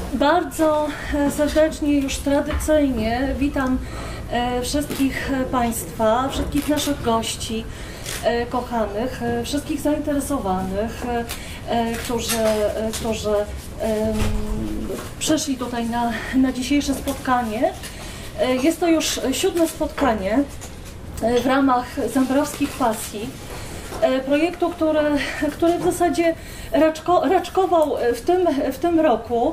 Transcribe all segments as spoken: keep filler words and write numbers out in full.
Bardzo serdecznie, już tradycyjnie witam wszystkich Państwa, wszystkich naszych gości kochanych, wszystkich zainteresowanych, którzy, którzy przyszli tutaj na, na dzisiejsze spotkanie. Jest to już siódme spotkanie w ramach Zambrowskich Pasji, projektu, który, który w zasadzie raczko, raczkował w tym, w tym roku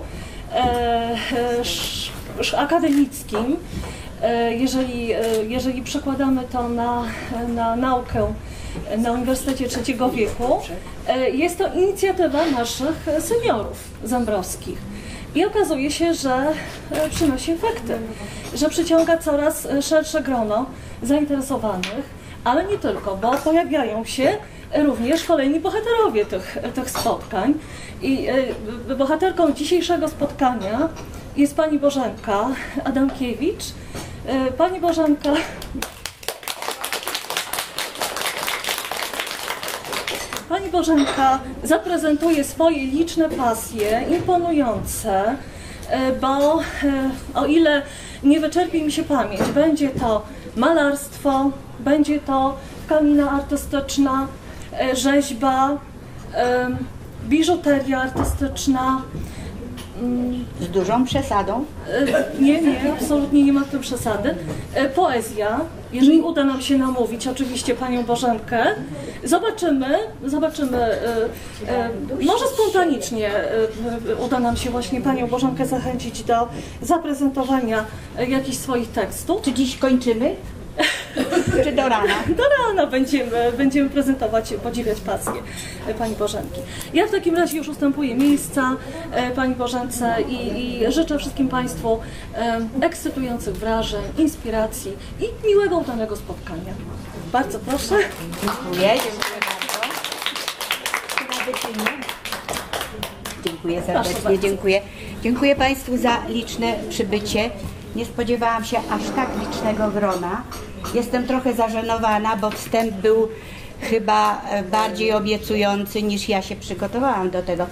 e, akademickim, e, jeżeli, jeżeli przekładamy to na, na naukę na Uniwersytecie Trzeciego Wieku. E, jest to inicjatywa naszych seniorów zambrowskich i okazuje się, że przynosi efekty, że przyciąga coraz szersze grono zainteresowanych, ale nie tylko, bo pojawiają się również kolejni bohaterowie tych, tych spotkań. I y, bohaterką dzisiejszego spotkania jest pani Bożenka Adamkiewicz. Y, pani Bożenka Pani Bożenka zaprezentuje swoje liczne pasje, imponujące, y, bo y, o ile nie wyczerpie mi się pamięć, będzie to malarstwo, będzie to tkanina artystyczna, rzeźba, biżuteria artystyczna. Z dużą przesadą? Nie, nie, absolutnie nie ma w tym przesady. Poezja, jeżeli uda nam się namówić oczywiście panią Bożenkę, zobaczymy, zobaczymy, może spontanicznie uda nam się właśnie panią Bożenkę zachęcić do zaprezentowania jakichś swoich tekstów. Czy dziś kończymy? Czy do rana? Do rana będziemy, będziemy prezentować, podziwiać pasję pani Bożenki. Ja w takim razie już ustępuję miejsca pani Bożence i, i życzę wszystkim Państwu ekscytujących wrażeń, inspiracji i miłego udanego spotkania. Bardzo proszę. Dziękuję, dziękuję bardzo. Dziękuję serdecznie, dziękuję. Dziękuję Państwu za liczne przybycie. Nie spodziewałam się aż tak licznego grona. Jestem trochę zażenowana, bo wstęp był chyba bardziej obiecujący niż ja się przygotowałam do tego.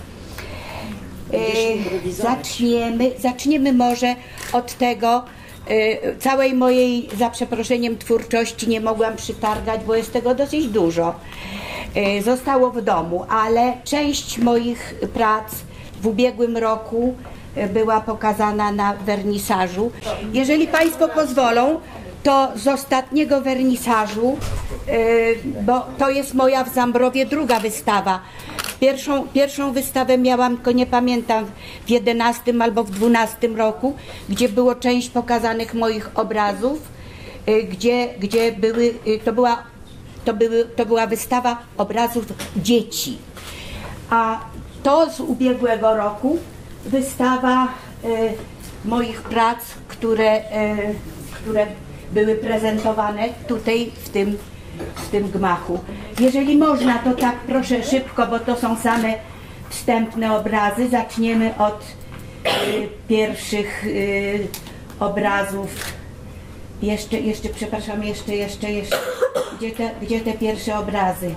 E, zaczniemy, zaczniemy może od tego, e, całej mojej, za przeproszeniem, twórczości nie mogłam przytargać, bo jest tego dosyć dużo. E, zostało w domu, ale część moich prac w ubiegłym roku była pokazana na wernisażu. Jeżeli Państwo pozwolą, to z ostatniego wernisażu, bo to jest moja w Zambrowie druga wystawa. Pierwszą, pierwszą wystawę miałam, tylko nie pamiętam, w jedenastym albo w dwunastym roku, gdzie było część pokazanych moich obrazów, gdzie, gdzie były, to była, to były, to była wystawa obrazów dzieci. A to z ubiegłego roku wystawa e, moich prac, które, e, które były prezentowane tutaj w tym, w tym gmachu. Jeżeli można, to tak proszę szybko, bo to są same wstępne obrazy. Zaczniemy od e, pierwszych e, obrazów. Jeszcze, jeszcze, przepraszam, jeszcze, jeszcze, jeszcze. Gdzie te, gdzie te pierwsze obrazy?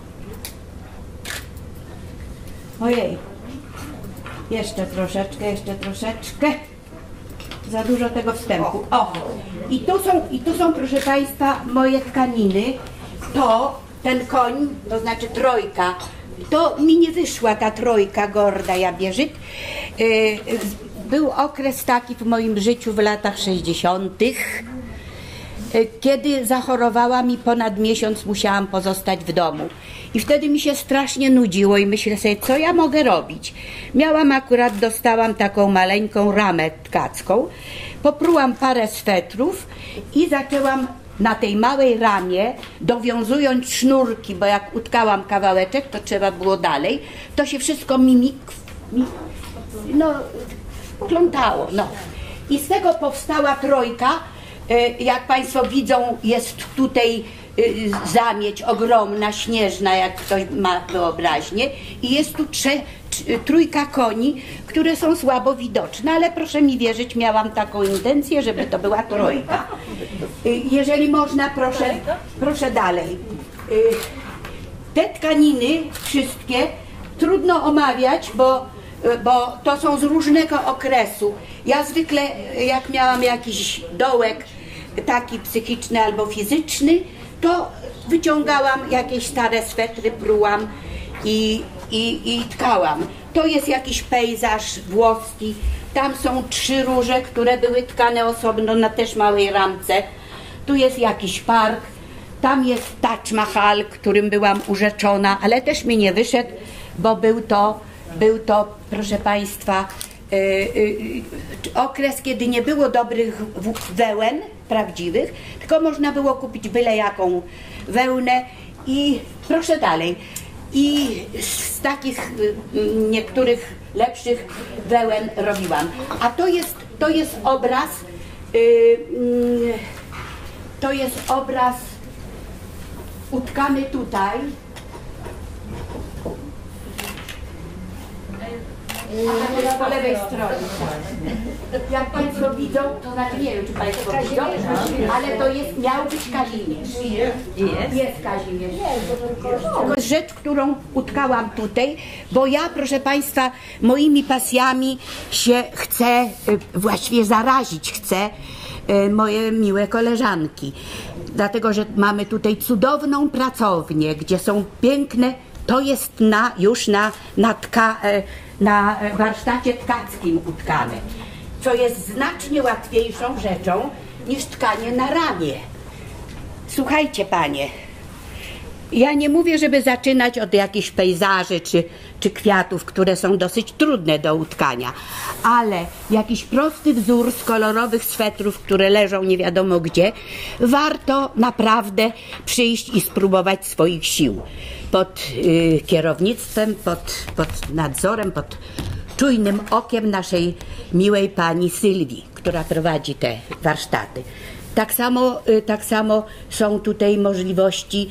Ojej. Jeszcze troszeczkę, jeszcze troszeczkę. Za dużo tego wstępu. O! I tu są, i tu są, proszę Państwa, moje tkaniny. To, ten koń, to znaczy trojka, to mi nie wyszła ta trojka Gorda Jabierzyk. Był okres taki w moim życiu w latach sześćdziesiątych, kiedy zachorowałam i ponad miesiąc musiałam pozostać w domu. I wtedy mi się strasznie nudziło i myślę sobie, co ja mogę robić. Miałam akurat, dostałam taką maleńką ramę tkacką, poprułam parę swetrów i zaczęłam na tej małej ramie, dowiązując sznurki, bo jak utkałam kawałeczek, to trzeba było dalej, to się wszystko mi, mi, mi no, plątało. No. I z tego powstała trojka. Jak Państwo widzą, jest tutaj zamieć ogromna, śnieżna, jak ktoś ma wyobraźnię, i jest tu trze, trójka koni, które są słabo widoczne, ale proszę mi wierzyć, miałam taką intencję, żeby to była trojka. Jeżeli można, proszę, proszę dalej. Te tkaniny wszystkie trudno omawiać, bo bo to są z różnego okresu. Ja zwykle, jak miałam jakiś dołek taki psychiczny albo fizyczny, to wyciągałam jakieś stare swetry, prułam i, i, i tkałam. To jest jakiś pejzaż włoski. Tam są trzy róże, które były tkane osobno na też małej ramce. Tu jest jakiś park. Tam jest Taj Mahal, którym byłam urzeczona, ale też mi nie wyszedł, bo był to, był to proszę Państwa, yy, yy, okres, kiedy nie było dobrych wełen prawdziwych, tylko można było kupić byle jaką wełnę i proszę dalej. I z takich yy, niektórych lepszych wełen robiłam. A to jest, to jest obraz, yy, yy, to jest obraz utkany tutaj. A to jest po lewej stronie. Jak Państwo widzą, to znaczy nie wiem, czy Państwo widzą, ale to jest, miał być Kazimierz. Jest. Jest Kazimierz. To jest rzecz, którą utkałam tutaj, bo ja, proszę Państwa, moimi pasjami się chcę, właściwie zarazić chcę moje miłe koleżanki. Dlatego, że mamy tutaj cudowną pracownię, gdzie są piękne, to jest na, już na, na, tka, na warsztacie tkackim utkane, co jest znacznie łatwiejszą rzeczą niż tkanie na ramię. Słuchajcie Panie, ja nie mówię, żeby zaczynać od jakichś pejzaży czy, czy kwiatów, które są dosyć trudne do utkania, ale jakiś prosty wzór z kolorowych swetrów, które leżą nie wiadomo gdzie, warto naprawdę przyjść i spróbować swoich sił. Pod y, kierownictwem, pod, pod nadzorem, pod czujnym okiem naszej miłej pani Sylwii, która prowadzi te warsztaty. Tak samo, y, tak samo są tutaj możliwości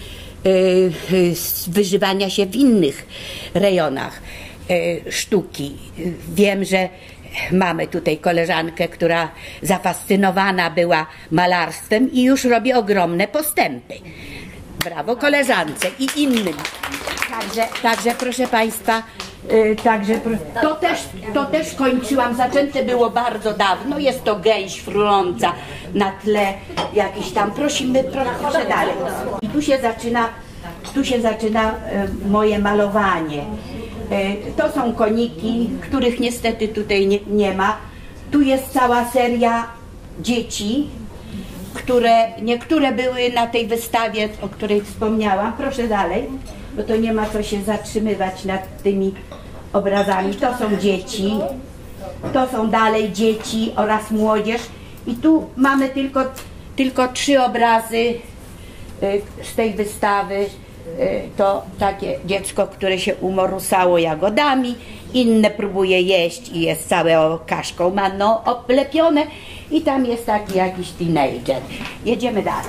wyżywania się w innych rejonach sztuki. Wiem, że mamy tutaj koleżankę, która zafascynowana była malarstwem i już robi ogromne postępy. Brawo koleżance i innym. Także, także proszę Państwa, yy, także, to, też, to też kończyłam, zaczęte było bardzo dawno, jest to gęś fruląca na tle jakiś tam, prosimy, proszę dalej. I tu się zaczyna, tu się zaczyna yy, moje malowanie. Yy, to są koniki, których niestety tutaj nie, nie ma. Tu jest cała seria dzieci, które, niektóre były na tej wystawie, o której wspomniałam. Proszę dalej, bo to nie ma co się zatrzymywać nad tymi obrazami. To są dzieci, to są dalej dzieci oraz młodzież. I tu mamy tylko, tylko trzy obrazy z tej wystawy. To takie dziecko, które się umorusało jagodami, inne próbuje jeść i jest całe kaszką manną oblepione i tam jest taki jakiś teenager. Jedziemy dalej.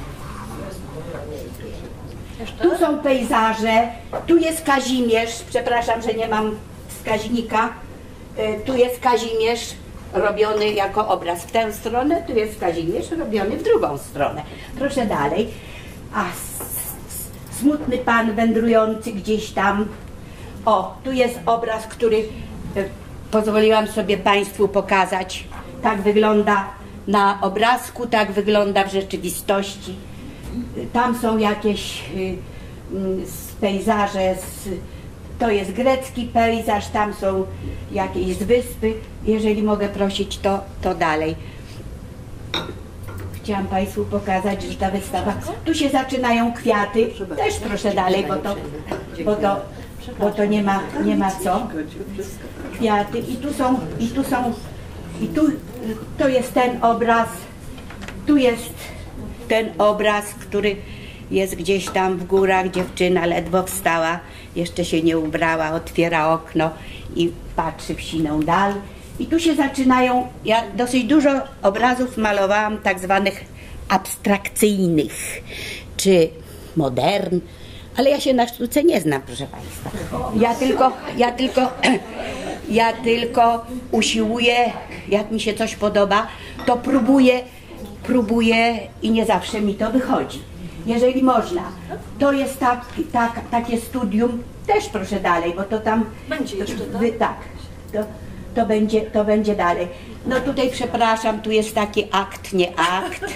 Tu są pejzaże, tu jest Kazimierz, przepraszam, że nie mam wskaźnika, tu jest Kazimierz robiony jako obraz w tę stronę, tu jest Kazimierz robiony w drugą stronę. Proszę dalej. A smutny pan wędrujący gdzieś tam. O, tu jest obraz, który pozwoliłam sobie Państwu pokazać. Tak wygląda na obrazku, tak wygląda w rzeczywistości. Tam są jakieś pejzaże, z, to jest grecki pejzaż, tam są jakieś z wyspy. Jeżeli mogę prosić, to, to dalej. Chciałam Państwu pokazać, że ta wystawa, tu się zaczynają kwiaty, też proszę dalej, bo to, bo to, bo to nie ma, nie ma co. Kwiaty i tu są, i tu są, i tu, to jest ten obraz, tu jest ten obraz, który jest gdzieś tam w górach, dziewczyna ledwo wstała, jeszcze się nie ubrała, otwiera okno i patrzy w siną dal. I tu się zaczynają, ja dosyć dużo obrazów malowałam tak zwanych abstrakcyjnych, czy modern, ale ja się na sztuce nie znam, proszę Państwa. Ja tylko, ja tylko, ja tylko usiłuję, jak mi się coś podoba, to próbuję, próbuję i nie zawsze mi to wychodzi. Jeżeli można. To jest tak, tak, takie studium, też proszę dalej, bo to tam... Będzie jeszcze, tak? Wy, tak. to, to, będzie, to będzie dalej. No tutaj przepraszam, tu jest taki akt, nie akt.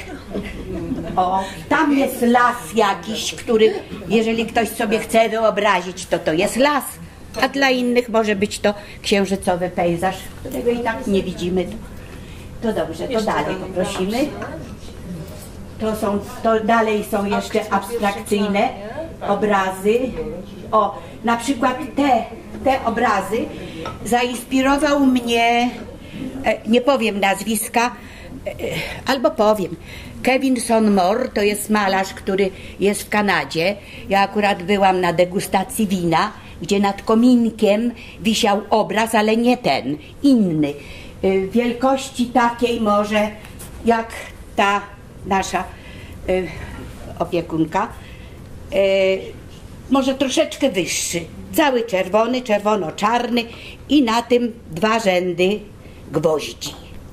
O, tam jest las jakiś, który, jeżeli ktoś sobie chce wyobrazić, to to jest las. A dla innych może być to księżycowy pejzaż, którego i tak nie widzimy. To dobrze, to dalej poprosimy. To są, to dalej są jeszcze abstrakcyjne obrazy. O, na przykład te, te obrazy zainspirował mnie, nie powiem nazwiska, albo powiem. Kevin Moore to jest malarz, który jest w Kanadzie. Ja akurat byłam na degustacji wina, gdzie nad kominkiem wisiał obraz, ale nie ten, inny. Wielkości takiej może jak ta nasza y, opiekunka, y, może troszeczkę wyższy, cały czerwony, czerwono-czarny i na tym dwa rzędy gwoździ.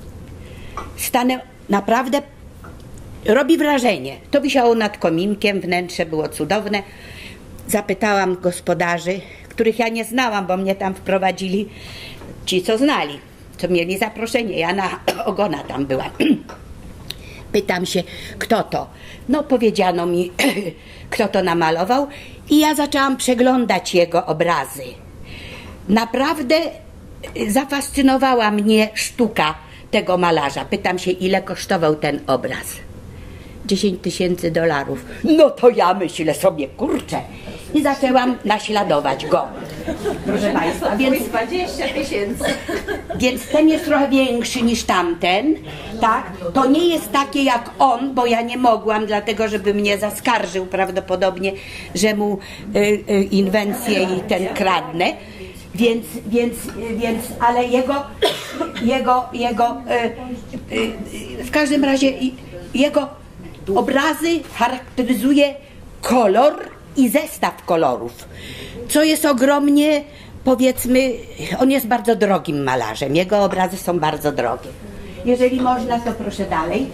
Stanę naprawdę, robi wrażenie. To wisiało nad kominkiem, wnętrze było cudowne. Zapytałam gospodarzy, których ja nie znałam, bo mnie tam wprowadzili ci, co znali, co mieli zaproszenie. Ja na ogona tam byłam. Pytam się, kto to? No powiedziano mi, kto to namalował i ja zaczęłam przeglądać jego obrazy. Naprawdę zafascynowała mnie sztuka tego malarza. Pytam się, ile kosztował ten obraz? dziesięć tysięcy dolarów. No to ja myślę sobie, kurczę. I zaczęłam naśladować go. Proszę Państwa, więc dwadzieścia tysięcy. Więc ten jest trochę większy niż tamten, tak? To nie jest takie jak on, bo ja nie mogłam, dlatego żeby mnie zaskarżył prawdopodobnie, że mu y, y, inwencję i ten kradnę. Więc, więc, więc, ale jego, jego, jego, y, y, w każdym razie jego obrazy charakteryzuje kolor i zestaw kolorów, co jest ogromnie, powiedzmy, on jest bardzo drogim malarzem, jego obrazy są bardzo drogie. Jeżeli można, to proszę dalej.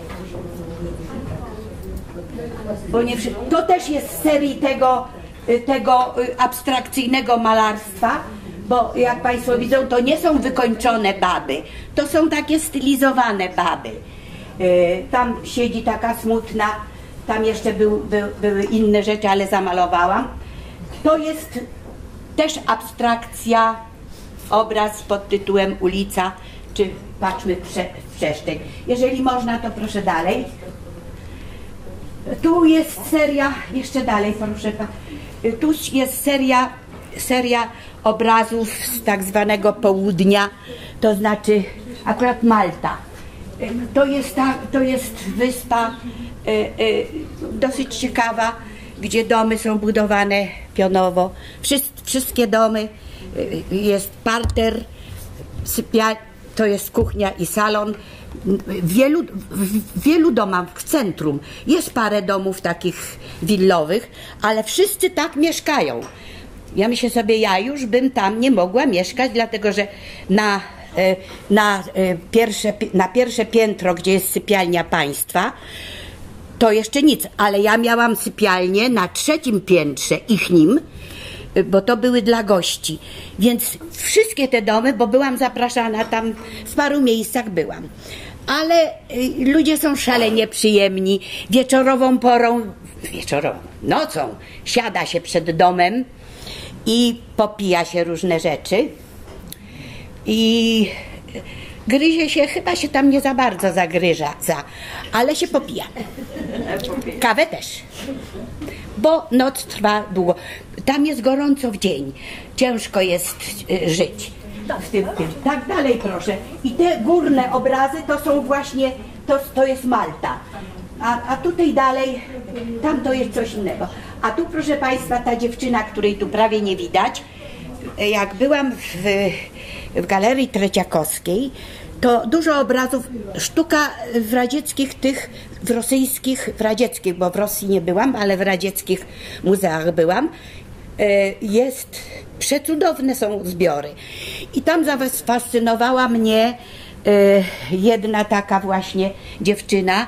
Bo nie, to też jest z serii tego, tego abstrakcyjnego malarstwa, bo jak Państwo widzą, to nie są wykończone baby, to są takie stylizowane baby. Tam siedzi taka smutna, tam jeszcze był, był, były inne rzeczy, ale zamalowałam. To jest też abstrakcja, obraz pod tytułem Ulica, czy patrzmy prze, przestrzeń. Jeżeli można, to proszę dalej. Tu jest seria, jeszcze dalej proszę. Tu jest seria, seria obrazów z tak zwanego południa, to znaczy akurat Malta. To jest, ta, to jest wyspa y, y, dosyć ciekawa, gdzie domy są budowane pionowo. Wszyst, wszystkie domy, y, jest parter, sypia, to jest kuchnia i salon. W wielu, w wielu domach w centrum jest parę domów takich willowych, ale wszyscy tak mieszkają. Ja myślę sobie, ja już bym tam nie mogła mieszkać, dlatego że na Na pierwsze, na pierwsze piętro, gdzie jest sypialnia państwa, to jeszcze nic, ale ja miałam sypialnię na trzecim piętrze ich nim, bo to były dla gości, więc wszystkie te domy, bo byłam zapraszana tam, w paru miejscach byłam, ale ludzie są szalenie przyjemni. Wieczorową porą, wieczorową, nocą siada się przed domem i popija się różne rzeczy i gryzie się, chyba się tam nie za bardzo zagryza, za, ale się popija. Kawę też, bo noc trwa długo. Tam jest gorąco w dzień, ciężko jest y, żyć w tym, tym. Tak dalej proszę. I te górne obrazy to są właśnie, to, to jest Malta. A, a tutaj dalej, tam to jest coś innego. A tu proszę Państwa, ta dziewczyna, której tu prawie nie widać, jak byłam w, w Galerii Treciakowskiej, to dużo obrazów, sztuka w radzieckich tych, w rosyjskich, w radzieckich, bo w Rosji nie byłam, ale w radzieckich muzeach byłam, jest, przecudowne są zbiory. I tam zafascynowała mnie jedna taka właśnie dziewczyna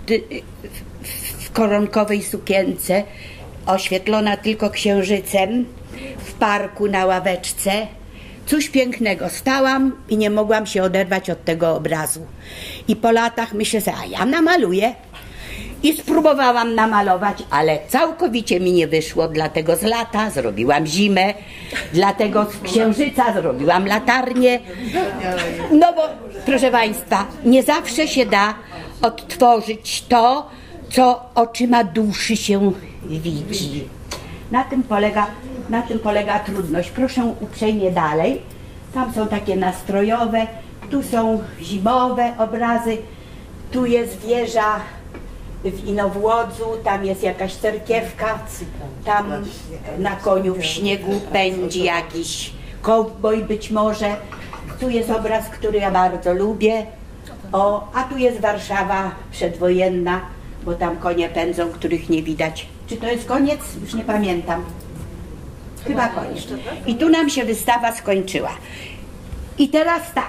w koronkowej sukience, oświetlona tylko księżycem, w parku na ławeczce. Coś pięknego. Stałam i nie mogłam się oderwać od tego obrazu. I po latach myślę sobie, a ja namaluję. I spróbowałam namalować, ale całkowicie mi nie wyszło, dlatego z lata zrobiłam zimę, dlatego z księżyca zrobiłam latarnię. No bo, proszę Państwa, nie zawsze się da odtworzyć to, co oczyma duszy się widzi. Na tym polega, na tym polega trudność. Proszę uprzejmie dalej. Tam są takie nastrojowe, tu są zimowe obrazy, tu jest wieża w Inowłodzu, tam jest jakaś cerkiewka, tam na koniu w śniegu pędzi jakiś kowboj być może. Tu jest obraz, który ja bardzo lubię. O, a tu jest Warszawa przedwojenna, bo tam konie pędzą, których nie widać. Czy to jest koniec? Już nie pamiętam. Chyba koniec. I tu nam się wystawa skończyła. I teraz tak.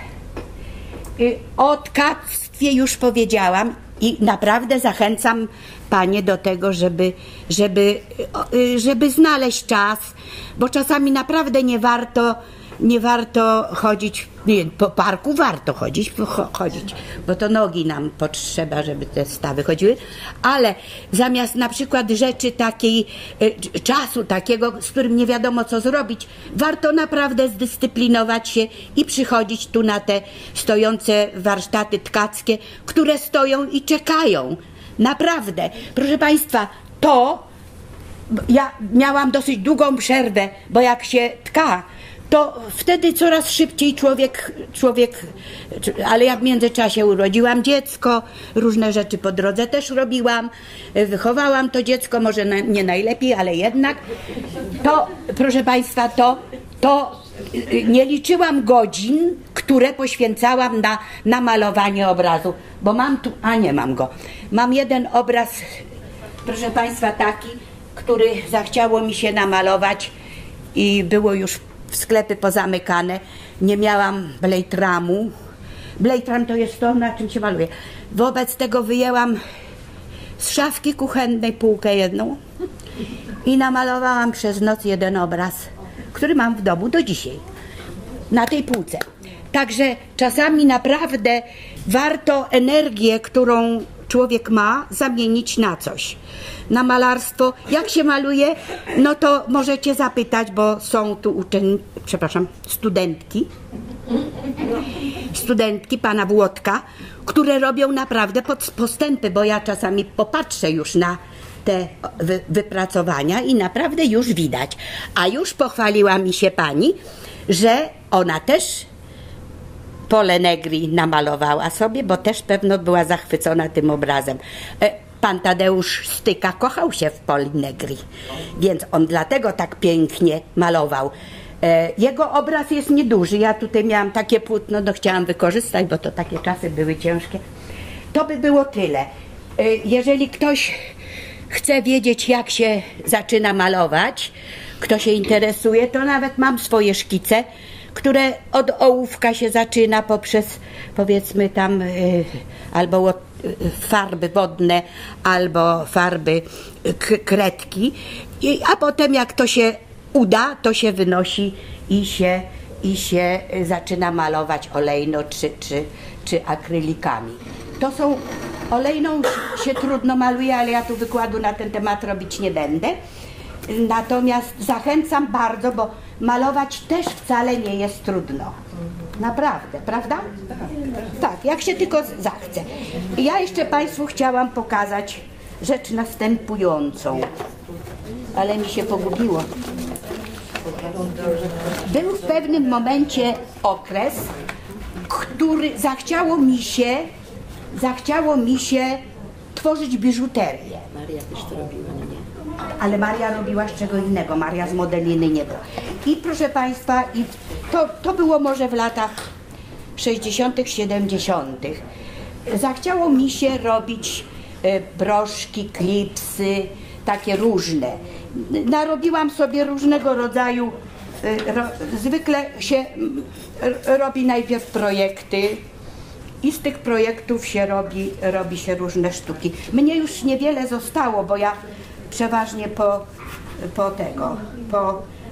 O tkactwie już powiedziałam i naprawdę zachęcam Panie do tego, żeby, żeby, żeby znaleźć czas, bo czasami naprawdę nie warto, nie warto chodzić, nie, po parku warto chodzić, chodzić, bo to nogi nam potrzeba, żeby te stawy chodziły, ale zamiast na przykład rzeczy takiej, czasu takiego, z którym nie wiadomo co zrobić, warto naprawdę zdyscyplinować się i przychodzić tu na te stojące warsztaty tkackie, które stoją i czekają. Naprawdę. Proszę Państwa, to ja miałam dosyć długą przerwę, bo jak się tka, to wtedy coraz szybciej człowiek, człowiek, ale ja w międzyczasie urodziłam dziecko, różne rzeczy po drodze też robiłam, wychowałam to dziecko, może nie najlepiej, ale jednak, to, proszę Państwa, to, to nie liczyłam godzin, które poświęcałam na, na malowanie obrazu, bo mam tu, a nie mam go, mam jeden obraz, proszę Państwa, taki, który zachciało mi się namalować i było już w sklepy pozamykane, nie miałam blejtramu. Blejtram to jest to, na czym się maluje. Wobec tego wyjęłam z szafki kuchennej półkę jedną i namalowałam przez noc jeden obraz, który mam w domu do dzisiaj, na tej półce. Także czasami naprawdę warto energię, którą człowiek ma, zamienić na coś. Na malarstwo. Jak się maluje? No to możecie zapytać, bo są tu uczeń... przepraszam, studentki. Studentki pana Włodka, które robią naprawdę postępy, bo ja czasami popatrzę już na te wy wypracowania i naprawdę już widać. A już pochwaliła mi się pani, że ona też Pole Negri namalowała sobie, bo też pewno była zachwycona tym obrazem. Pan Tadeusz Styka kochał się w Poli Negri, więc on dlatego tak pięknie malował. Jego obraz jest nieduży. Ja tutaj miałam takie płótno, no chciałam wykorzystać, bo to takie czasy były ciężkie. To by było tyle. Jeżeli ktoś chce wiedzieć, jak się zaczyna malować, kto się interesuje, to nawet mam swoje szkice, które od ołówka się zaczyna poprzez, powiedzmy tam, y, albo y, farby wodne, albo farby kredki, I, a potem jak to się uda, to się wynosi i się, i się zaczyna malować olejno czy, czy, czy akrylikami. To są, olejną się trudno maluje, ale ja tu wykładu na ten temat robić nie będę. Natomiast zachęcam bardzo, bo malować też wcale nie jest trudno. Naprawdę, prawda? Tak, jak się tylko zachce. Ja jeszcze Państwu chciałam pokazać rzecz następującą, ale mi się pogubiło. Był w pewnym momencie okres, który zachciało mi się, zachciało mi się tworzyć biżuterię. Maria też to robiła, nie? Ale Maria robiła z czego innego, Maria z modeliny nie była. I proszę Państwa, i to, to było może w latach sześćdziesiątych, siedemdziesiątych. Zachciało mi się robić e, broszki, klipsy, takie różne. Narobiłam sobie różnego rodzaju, e, ro, zwykle się e, robi najpierw projekty i z tych projektów się robi, robi się różne sztuki. Mnie już niewiele zostało, bo ja przeważnie po, po tego, po,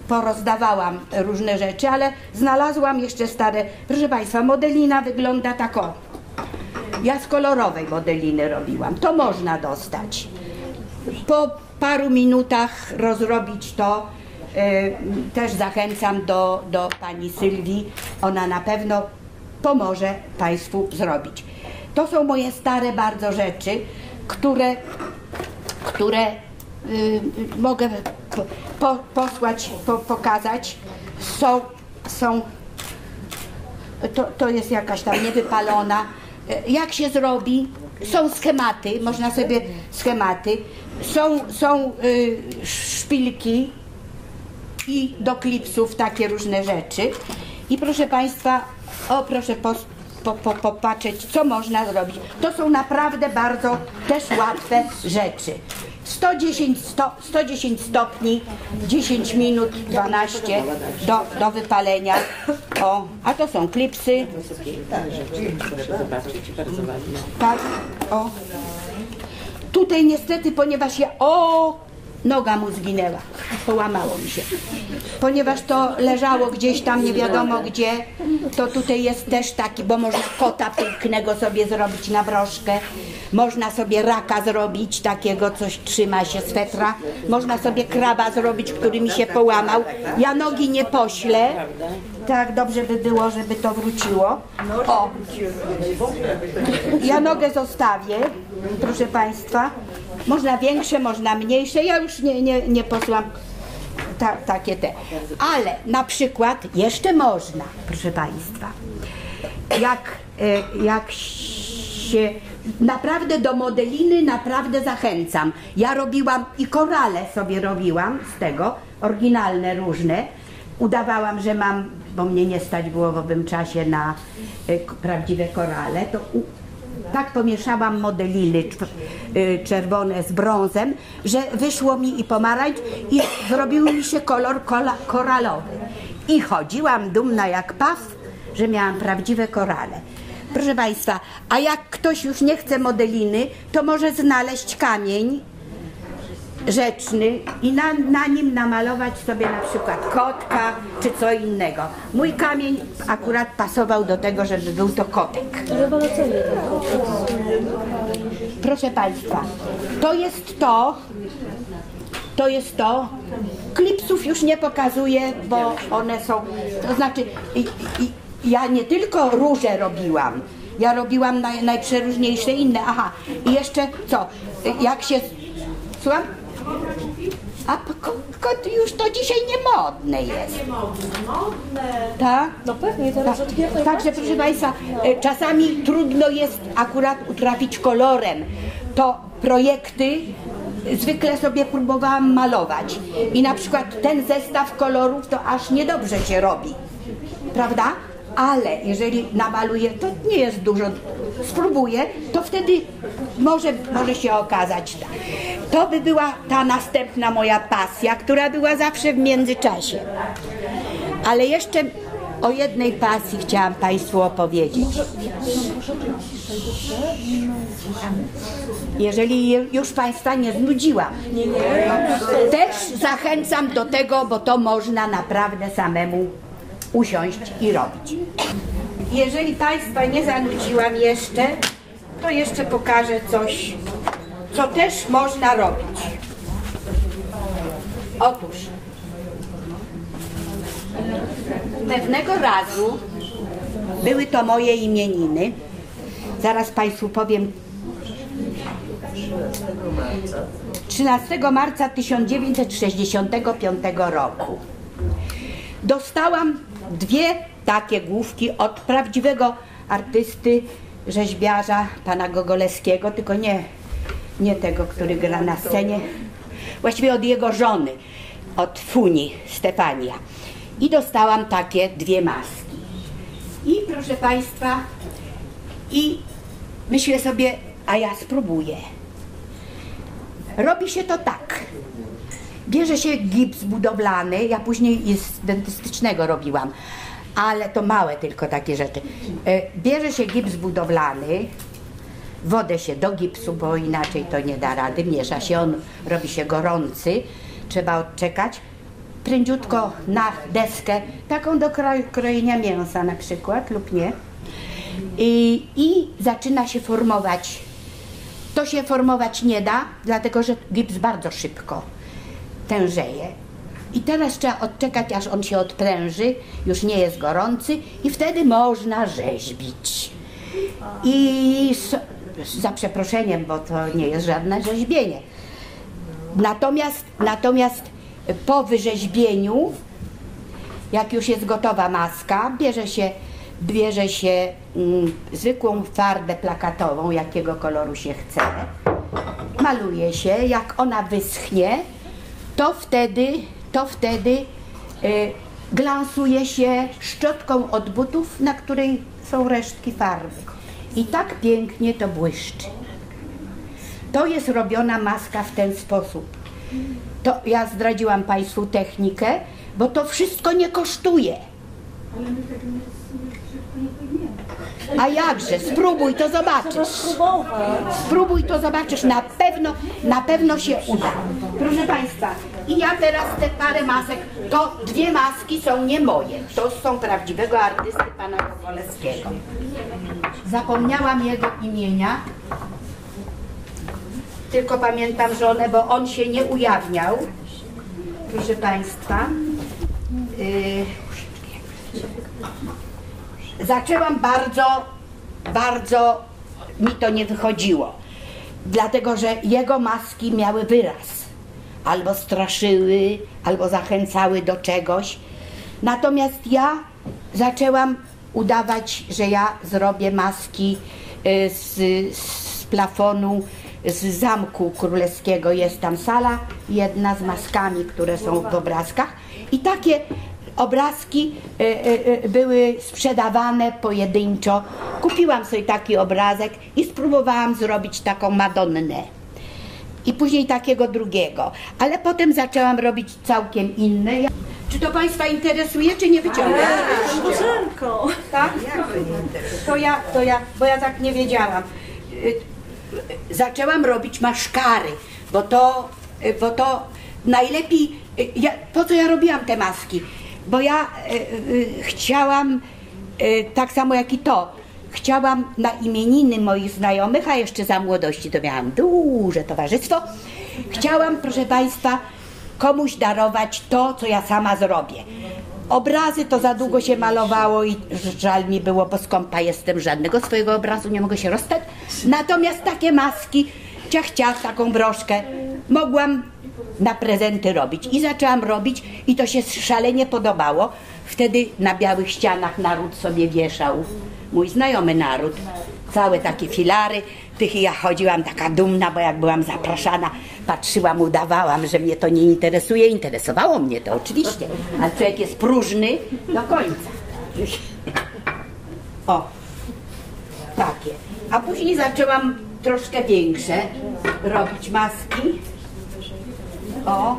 porozdawałam różne rzeczy, ale znalazłam jeszcze stare. Proszę Państwa, modelina wygląda tak o. Ja z kolorowej modeliny robiłam. To można dostać. Po paru minutach rozrobić to. Yy, też zachęcam do, do pani Sylwii. Ona na pewno pomoże Państwu zrobić. To są moje stare bardzo rzeczy, które, które yy, mogę po, po, posłać, po, pokazać. Są, są to, to jest jakaś tam niewypalona. Jak się zrobi? Są schematy, można sobie schematy. Są, są yy, szpilki i do klipsów takie różne rzeczy. I proszę Państwa, o proszę po, po, po, popatrzeć, co można zrobić. To są naprawdę bardzo też łatwe rzeczy. sto dziesięć, sto, sto dziesięć stopni, dziesięć minut, dwanaście do, do wypalenia. O, a to są klipsy. Proszę zobaczyć, bardzo ładnie. Tak, o. Tutaj niestety, ponieważ ja... O! Noga mu zginęła, połamało mi się. Ponieważ to leżało gdzieś tam, nie wiadomo gdzie, to tutaj jest też taki, bo można kota pięknego sobie zrobić na broszkę, można sobie raka zrobić, takiego coś trzyma się swetra, można sobie kraba zrobić, który mi się połamał. Ja nogi nie poślę, tak dobrze by było, żeby to wróciło. O, ja nogę zostawię, proszę Państwa. Można większe, można mniejsze, ja już nie, nie, nie posłam ta, takie te. Ale na przykład jeszcze można, proszę Państwa, jak, jak się naprawdę do modeliny naprawdę zachęcam. Ja robiłam i korale sobie robiłam z tego, oryginalne różne. Udawałam, że mam, bo mnie nie stać było w owym czasie na prawdziwe korale, to u, tak pomieszałam modeliny czerwone z brązem, że wyszło mi i pomarańcz i zrobił mi się kolor koralowy. I chodziłam dumna jak paw, że miałam prawdziwe korale. Proszę Państwa, a jak ktoś już nie chce modeliny, to może znaleźć kamień rzeczny i na, na nim namalować sobie na przykład kotka czy co innego. Mój kamień akurat pasował do tego, żeby był to kotek. Rewelacyjnie. Proszę Państwa, to jest to, to jest to. Klipsów już nie pokazuję, bo one są, to znaczy i, i, ja nie tylko róże robiłam, ja robiłam naj, najprzeróżniejsze inne. Aha, i jeszcze co, jak się, słucham? A kot już to dzisiaj niemodne jest. Tak? No pewnie, teraz Tak. rzeczywiście jak Także proszę Państwa, czasami trudno jest akurat utrafić kolorem. To projekty zwykle sobie próbowałam malować. I na przykład ten zestaw kolorów to aż niedobrze się robi. Prawda? Ale jeżeli namaluję, to nie jest dużo, spróbuję, to wtedy może, może się okazać. To by była ta następna moja pasja, która była zawsze w międzyczasie. Ale jeszcze o jednej pasji chciałam Państwu opowiedzieć. Jeżeli już Państwa nie znudziłam. Też zachęcam do tego, bo to można naprawdę samemu usiąść i robić. Jeżeli Państwa nie zanudziłam jeszcze, to jeszcze pokażę coś, co też można robić. Otóż pewnego razu były to moje imieniny. Zaraz Państwu powiem. trzynastego marca tysiąc dziewięćset sześćdziesiątego piątego roku dostałam dwie takie główki od prawdziwego artysty, rzeźbiarza, pana Gogoleskiego, tylko nie, nie tego, który gra na scenie, właściwie od jego żony, od Funi Stefania. I dostałam takie dwie maski. I proszę Państwa, i myślę sobie, a ja spróbuję. Robi się to tak. Bierze się gips budowlany, ja później z dentystycznego robiłam, ale to małe tylko takie rzeczy. Bierze się gips budowlany, wodę się do gipsu, bo inaczej to nie da rady, miesza się, on robi się gorący, trzeba odczekać. prędziutko na deskę, taką do krojenia mięsa na przykład, lub nie. I, i zaczyna się formować. To się formować nie da, dlatego że gips bardzo szybko tężeje. I teraz trzeba odczekać, aż on się odpręży, już nie jest gorący i wtedy można rzeźbić. I za przeproszeniem, bo to nie jest żadne rzeźbienie. Natomiast, natomiast po wyrzeźbieniu, jak już jest gotowa maska, bierze się, bierze się mm, zwykłą farbę plakatową, jakiego koloru się chce, maluje się, jak ona wyschnie, to wtedy, to wtedy y, glansuje się szczotką od butów, na której są resztki farby. I tak pięknie to błyszczy. To jest robiona maska w ten sposób. To ja zdradziłam Państwu technikę, bo to wszystko nie kosztuje. A jakże? Spróbuj, to zobaczysz. Spróbuj, to zobaczysz. Na pewno, na pewno się uda. Proszę Państwa, i ja teraz te parę masek, to dwie maski są nie moje. To są prawdziwego artysty pana Gogolewskiego. Zapomniałam jego imienia. Tylko pamiętam żonę, bo on się nie ujawniał. Proszę Państwa. Yy, zaczęłam bardzo, bardzo mi to nie wychodziło. Dlatego, że jego maski miały wyraz. Albo straszyły, albo zachęcały do czegoś. Natomiast ja zaczęłam udawać, że ja zrobię maski z, z plafonu, z Zamku Królewskiego. Jest tam sala jedna z maskami, które są w obrazkach. I takie obrazki y, y, były sprzedawane pojedynczo. Kupiłam sobie taki obrazek i spróbowałam zrobić taką Madonnę. I później takiego drugiego. Ale potem zaczęłam robić całkiem inne. Czy to Państwa interesuje, czy nie wyciągam? Bożenko! Tak? To ja, to ja, bo ja tak nie wiedziałam. Zaczęłam robić maszkary, bo to, bo to najlepiej, ja, po co ja robiłam te maski? Bo ja y, y, chciałam, y, tak samo jak i to, chciałam na imieniny moich znajomych, a jeszcze za młodości to miałam duże towarzystwo, chciałam, proszę Państwa, komuś darować to, co ja sama zrobię. Obrazy to za długo się malowało i żal mi było, bo skąpa jestem, żadnego swojego obrazu nie mogę się rozstać. Natomiast takie maski, ciach, ciach, taką broszkę mogłam na prezenty robić. I zaczęłam robić i to się szalenie podobało. Wtedy na białych ścianach naród sobie wieszał, mój znajomy naród, całe takie filary. Tych ja chodziłam taka dumna, bo jak byłam zapraszana, patrzyłam, udawałam, że mnie to nie interesuje. Interesowało mnie to oczywiście, ale człowiek jest próżny do końca. O, takie. A później zaczęłam troszkę większe robić maski. O,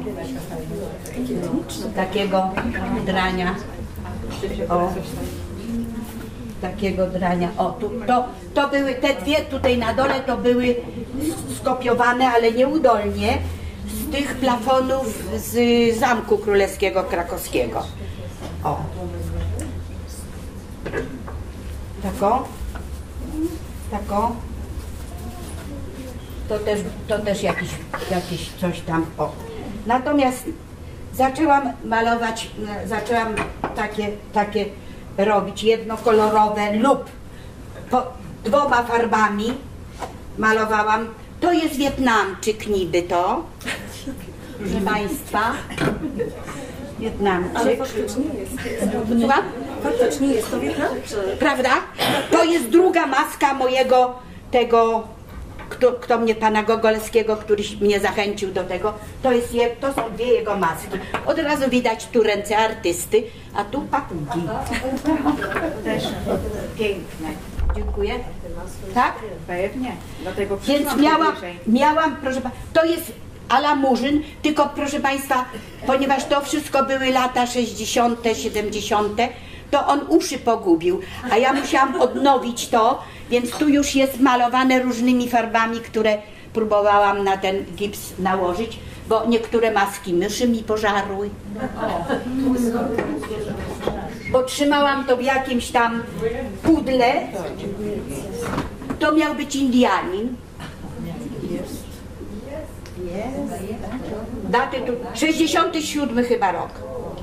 takiego drania. O, takiego drania. O, tu, to, to były te dwie tutaj na dole, to były skopiowane, ale nieudolnie z tych plafonów z Zamku Królewskiego Krakowskiego. O. Tako. Tako. To też, to też jakiś, jakiś coś tam. O. Natomiast zaczęłam malować, zaczęłam takie, takie robić jednokolorowe lub po, dwoma farbami malowałam. To jest Wietnamczyk niby to, proszę Państwa. Wietnamczyk. Ale faktycznie jest. Słucham? Faktycznie jest to Wietnamczyk. Prawda? To jest druga maska mojego tego, kto, kto mnie, pana Gogolewskiego, który mnie zachęcił do tego. To, jest je, to są dwie jego maski. Od razu widać tu ręce artysty, a tu papugi. Też piękne. Dziękuję. Tak? Pewnie. Dlatego Więc miałam, miałam, proszę Państwa, to jest a la Murzyn, tylko proszę Państwa, ponieważ to wszystko były lata sześćdziesiąte, siedemdziesiąte, to on uszy pogubił, a ja musiałam odnowić to, więc tu już jest malowane różnymi farbami, które próbowałam na ten gips nałożyć. bo niektóre maski myszy mi pożarły. Bo trzymałam to w jakimś tam pudle. To miał być Indianin. Daty tu sześćdziesiąty siódmy chyba rok.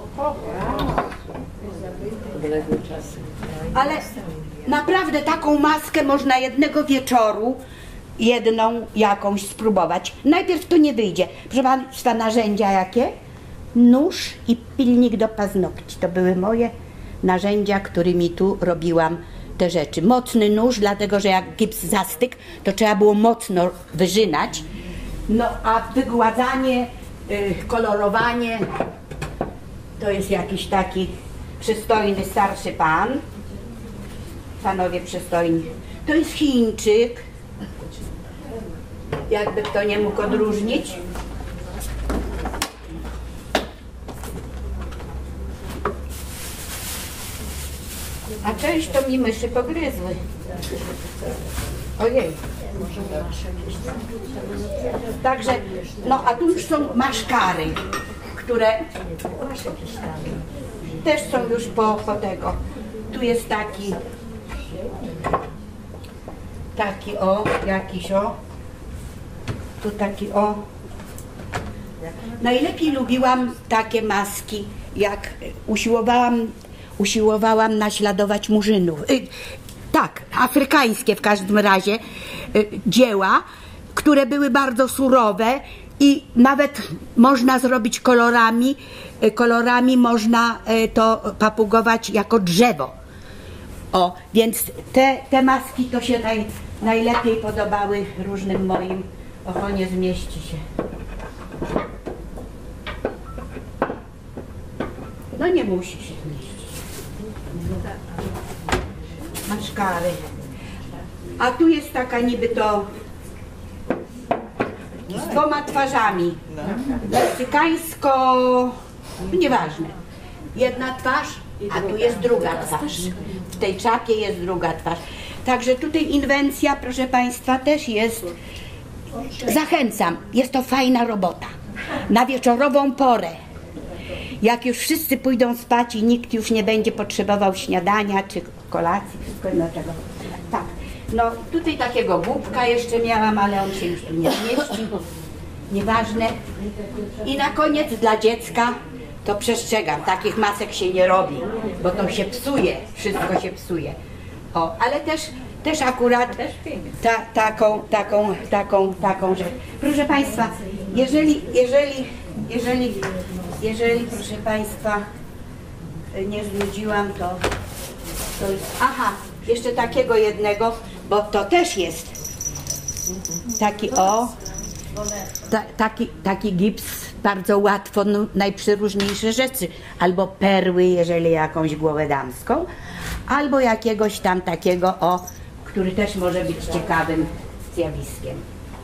Ale naprawdę taką maskę można jednego wieczoru, jedną jakąś spróbować. Najpierw to nie wyjdzie. Proszę Państwa, narzędzia jakie? Nóż i pilnik do paznokci. To były moje narzędzia, którymi tu robiłam te rzeczy. Mocny nóż, dlatego że jak gips zastygł, to trzeba było mocno wyżynać. No a wygładzanie, y, kolorowanie to jest jakiś taki przystojny starszy pan. Panowie przystojni. To jest Chińczyk. Jakby kto nie mógł odróżnić. A część to mi myszy pogryzły. Ojej. Także, no a tu już są maszkary, które też są już po, po tego. Tu jest taki, taki o, jakiś o, tu taki o. Najlepiej lubiłam takie maski, jak usiłowałam, usiłowałam naśladować murzynów. Y, tak, afrykańskie w każdym razie y, dzieła, które były bardzo surowe i nawet można zrobić kolorami, y, kolorami można y, to papugować jako drzewo. O, więc te, te maski to się naj, najlepiej podobały różnym moim. Oho, nie zmieści się. No nie musi się zmieścić. Maszkary. A tu jest taka niby to z dwoma twarzami. Meksykańsko... Nieważne. Jedna twarz, a tu jest druga twarz. W tej czapie jest druga twarz. Także tutaj inwencja, proszę Państwa, też jest. Zachęcam. Jest to fajna robota. Na wieczorową porę. Jak już wszyscy pójdą spać i nikt już nie będzie potrzebował śniadania czy kolacji, wszystko jedno czego. Tak. No tutaj takiego bubka jeszcze miałam, ale on się już tu nie zmieści. Nieważne. I na koniec dla dziecka to przestrzegam. Takich masek się nie robi, bo to się psuje. Wszystko się psuje. O, ale też, też akurat ta, taką, taką, taką, taką rzecz. Proszę Państwa, jeżeli, jeżeli, jeżeli, jeżeli, proszę Państwa, nie znudziłam, to, to jest, aha, jeszcze takiego jednego, bo to też jest taki, o, ta, taki, taki gips, bardzo łatwo, no, najprzeróżniejsze rzeczy, albo perły, jeżeli jakąś głowę damską, albo jakiegoś tam takiego, o, który też może być ciekawym zjawiskiem.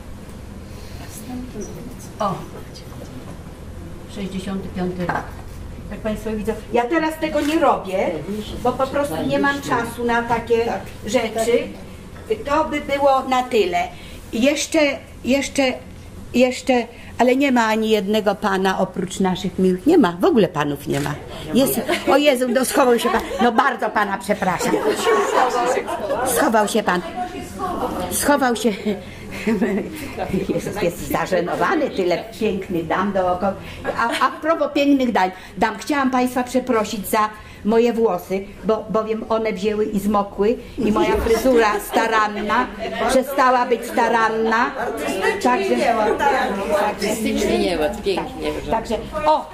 O, sześćdziesiąty piąty rok. Jak Państwo widzą, ja teraz tego nie robię, bo po prostu nie mam czasu na takie rzeczy. To by było na tyle. Jeszcze, jeszcze, jeszcze, ale nie ma ani jednego pana oprócz naszych miłych. Nie ma, w ogóle panów nie ma. Jest, o Jezu, no schował się pan. No bardzo pana przepraszam. Schował się pan. Schował się. Jest, jest zażenowany, tyle pięknych dam dookoła. A, a propos pięknych dań, dam, chciałam Państwa przeprosić za moje włosy, bo, bowiem one wzięły i zmokły i moja fryzura staranna przestała być staranna. Także, Artystycznie nie ład, pięknie. Także, o!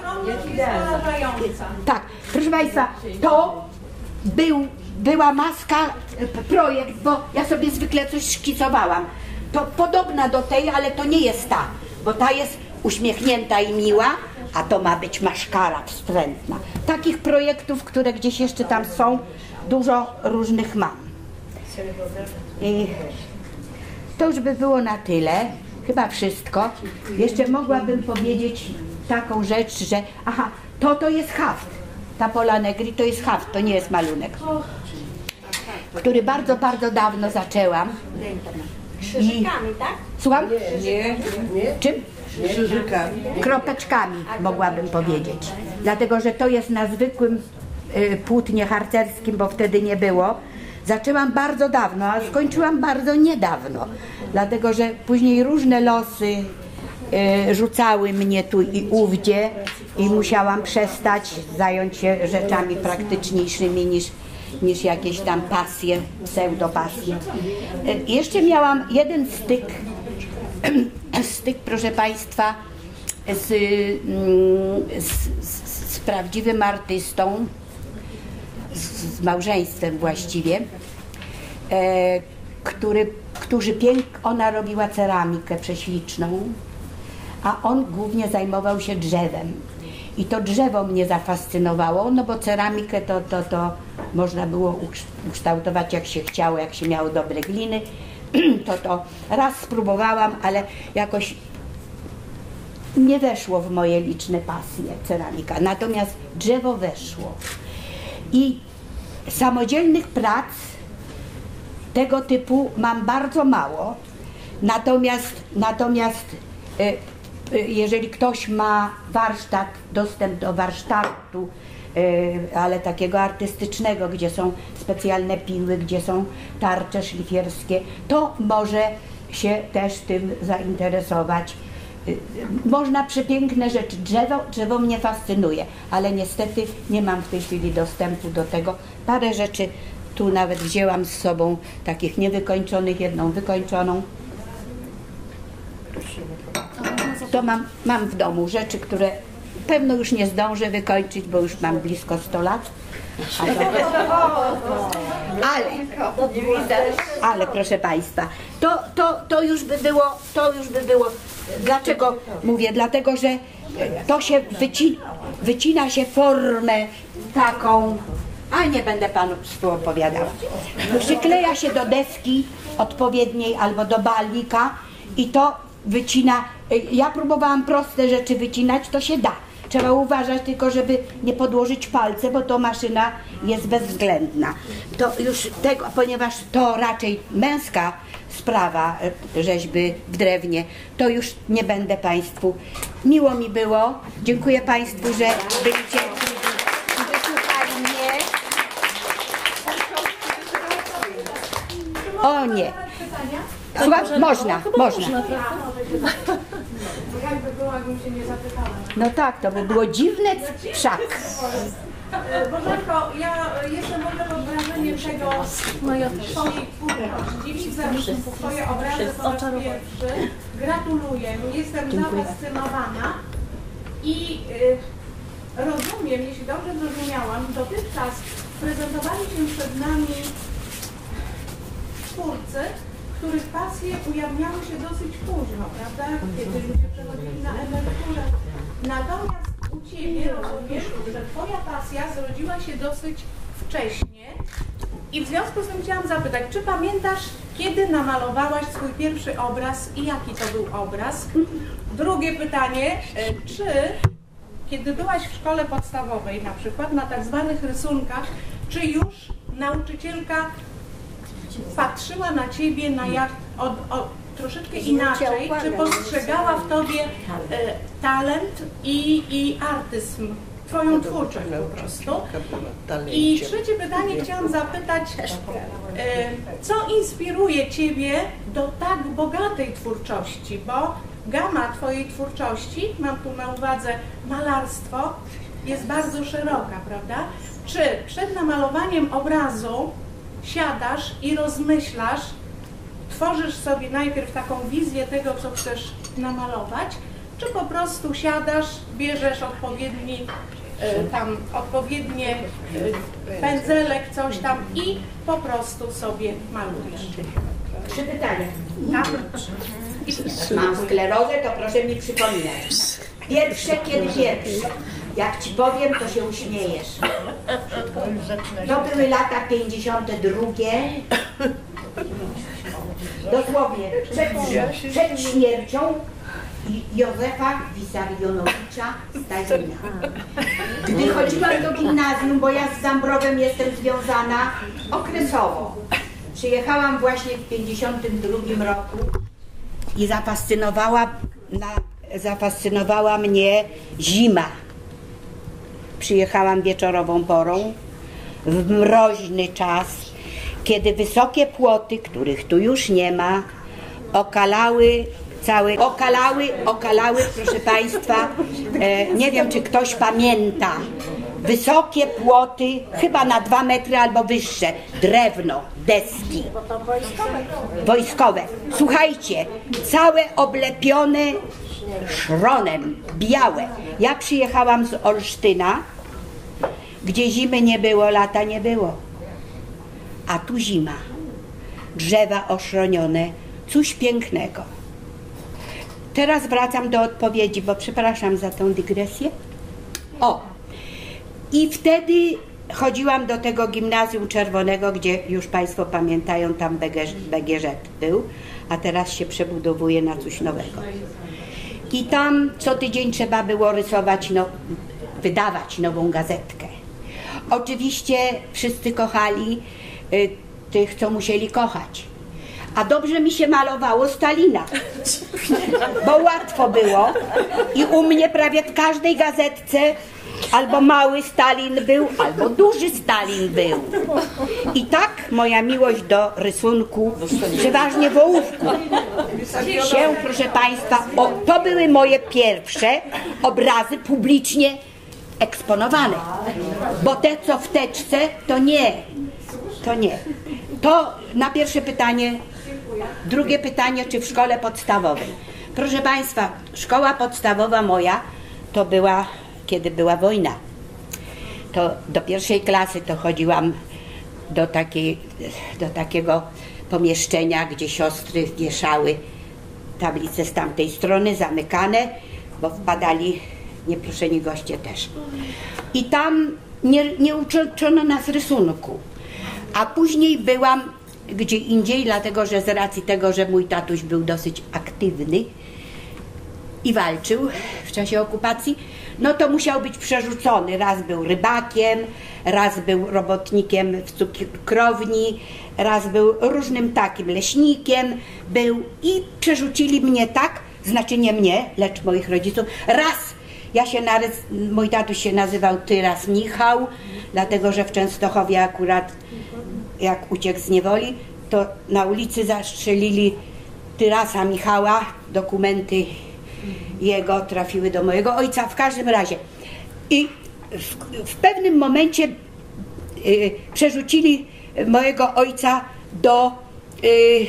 Tak, proszę Państwa, to był, była maska, projekt, bo ja sobie zwykle coś szkicowałam. To podobna do tej, ale to nie jest ta, bo ta jest uśmiechnięta i miła, a to ma być maszkara wstrętna. Takich projektów, które gdzieś jeszcze tam są, dużo różnych mam. I to już by było na tyle, chyba wszystko. Jeszcze mogłabym powiedzieć taką rzecz, że aha, to to jest haft. Ta Pola Negri to jest haft, to nie jest malunek. Który bardzo, bardzo dawno zaczęłam. Krzyżykami, tak? Słucham? Nie, nie. Czym? kropeczkami, mogłabym powiedzieć. Dlatego, że to jest na zwykłym y, płótnie harcerskim, bo wtedy nie było. Zaczęłam bardzo dawno, a skończyłam bardzo niedawno. Dlatego, że później różne losy y, rzucały mnie tu i ówdzie i musiałam przestać zająć się rzeczami praktyczniejszymi niż niż jakieś tam pasje, pseudopasje. Jeszcze miałam jeden styk, styk, proszę Państwa, z, z, z, z prawdziwym artystą, z, z małżeństwem właściwie, e, który, którzy pięk, ona robiła ceramikę prześliczną, a on głównie zajmował się drzewem. I to drzewo mnie zafascynowało, no bo ceramikę to, to, to można było ukształtować jak się chciało, jak się miało dobre gliny. To to raz spróbowałam, ale jakoś nie weszło w moje liczne pasje ceramika. Natomiast drzewo weszło. I samodzielnych prac tego typu mam bardzo mało. Natomiast, natomiast jeżeli ktoś ma warsztat, dostęp do warsztatu, ale takiego artystycznego, gdzie są specjalne piły, gdzie są tarcze szlifierskie, to może się też tym zainteresować. Można przepiękne rzeczy. Drzewo, drzewo mnie fascynuje, ale niestety nie mam w tej chwili dostępu do tego. Parę rzeczy tu nawet wzięłam z sobą, takich niewykończonych, jedną wykończoną. To mam, mam w domu rzeczy, które pewno już nie zdążę wykończyć, bo już mam blisko sto lat. Ale, ale, ale proszę Państwa, to, to, to już by było, to już by było, dlaczego mówię? Dlatego, że to się wycina, wycina się formę taką, a nie będę Panu współopowiadała. Przykleja się do deski odpowiedniej albo do balika i to wycina. Ja próbowałam proste rzeczy wycinać, to się da. Trzeba uważać tylko, żeby nie podłożyć palce, bo to maszyna jest bezwzględna. To już tego, ponieważ to raczej męska sprawa rzeźby w drewnie, to już nie będę Państwu. Miło mi było. Dziękuję Państwu, że byliście i wysłuchali mnie. O nie. Słucham? Można, można. Jakby było, jakbym się nie zapytała. No tak, to by było dziwne wszak. Bożenko, ja jestem w ogóle pod wrażeniem tego Twojej twórczości. Widzę Twoje obrazy po raz pierwszy. Gratuluję, jestem zafascynowana i y, rozumiem, jeśli dobrze zrozumiałam, dotychczas prezentowali się przed nami twórcy, których pasje ujawniały się dosyć późno, prawda? Kiedy ludzie przechodzili na emeryturę. Natomiast u Ciebie rozumiem, że Twoja pasja zrodziła się dosyć wcześnie i w związku z tym chciałam zapytać, czy pamiętasz, kiedy namalowałaś swój pierwszy obraz i jaki to był obraz? Drugie pytanie, czy kiedy byłaś w szkole podstawowej, na przykład na tak zwanych rysunkach, czy już nauczycielka patrzyła na Ciebie na jak, od, od, troszeczkę inaczej, czy postrzegała w Tobie e, talent i, i artyzm, Twoją twórczość po prostu? I trzecie pytanie chciałam zapytać, e, co inspiruje Ciebie do tak bogatej twórczości, bo gama Twojej twórczości, mam tu na uwadze malarstwo, jest bardzo szeroka, prawda? Czy przed namalowaniem obrazu siadasz i rozmyślasz, tworzysz sobie najpierw taką wizję tego, co chcesz namalować, czy po prostu siadasz, bierzesz odpowiedni, y, tam, odpowiednie y, pędzelek, coś tam i po prostu sobie malujesz? Trzy pytania. Tak? Mam sklerozę, to proszę mi przypominać. Pierwsze, kiedy pierwsze. Jak Ci powiem, to się uśmiejesz. To były lata pięćdziesiąte drugie. Dosłownie przed, przed śmiercią Józefa Wissarionowicza Stalina. Gdy chodziłam do gimnazjum, bo ja z Zambrowem jestem związana okresowo. Przyjechałam właśnie w pięćdziesiątym drugim roku i zafascynowała na zafascynowała mnie zima. Przyjechałam wieczorową porą, w mroźny czas, kiedy wysokie płoty, których tu już nie ma, okalały cały, okalały, okalały, proszę Państwa, e, nie wiem, czy ktoś pamięta, wysokie płoty, chyba na dwa metry albo wyższe, drewno, deski, wojskowe. Słuchajcie, całe oblepione szronem, białe. Ja przyjechałam z Olsztyna, gdzie zimy nie było, lata nie było. A tu zima. Drzewa oszronione, coś pięknego. Teraz wracam do odpowiedzi, bo przepraszam za tą dygresję. O! I wtedy chodziłam do tego gimnazjum czerwonego, gdzie już Państwo pamiętają, tam B G Ż był, a teraz się przebudowuje na coś nowego. I tam co tydzień trzeba było rysować, no, wydawać nową gazetkę. Oczywiście wszyscy kochali y, tych, co musieli kochać. A dobrze mi się malowało Stalina, bo łatwo było i u mnie prawie w każdej gazetce albo mały Stalin był, albo duży Stalin był. I tak moja miłość do rysunku, przeważnie w ołówku, się, proszę Państwa, o, to były moje pierwsze obrazy publicznie eksponowane. Bo te, co w teczce, to nie. To nie. To na pierwsze pytanie. Drugie pytanie, czy w szkole podstawowej. Proszę Państwa, szkoła podstawowa moja to była, kiedy była wojna. To do pierwszej klasy to chodziłam do, takiej, do takiego pomieszczenia, gdzie siostry wieszały tablice z tamtej strony, zamykane, bo wpadali nieproszeni goście też. I tam nie, nie uczono nas rysunku. A później byłam gdzie indziej, dlatego że z racji tego, że mój tatuś był dosyć aktywny i walczył w czasie okupacji, no to musiał być przerzucony. Raz był rybakiem, raz był robotnikiem w cukrowni, raz był różnym takim leśnikiem był i przerzucili mnie tak, znaczy nie mnie, lecz moich rodziców. Raz ja się narys, mój tatuś się nazywał Tyras Michał, dlatego że w Częstochowie akurat jak uciekł z niewoli, to na ulicy zastrzelili Tyrasa Michała, dokumenty jego trafiły do mojego ojca, w każdym razie. I w, w pewnym momencie y, przerzucili mojego ojca do, y,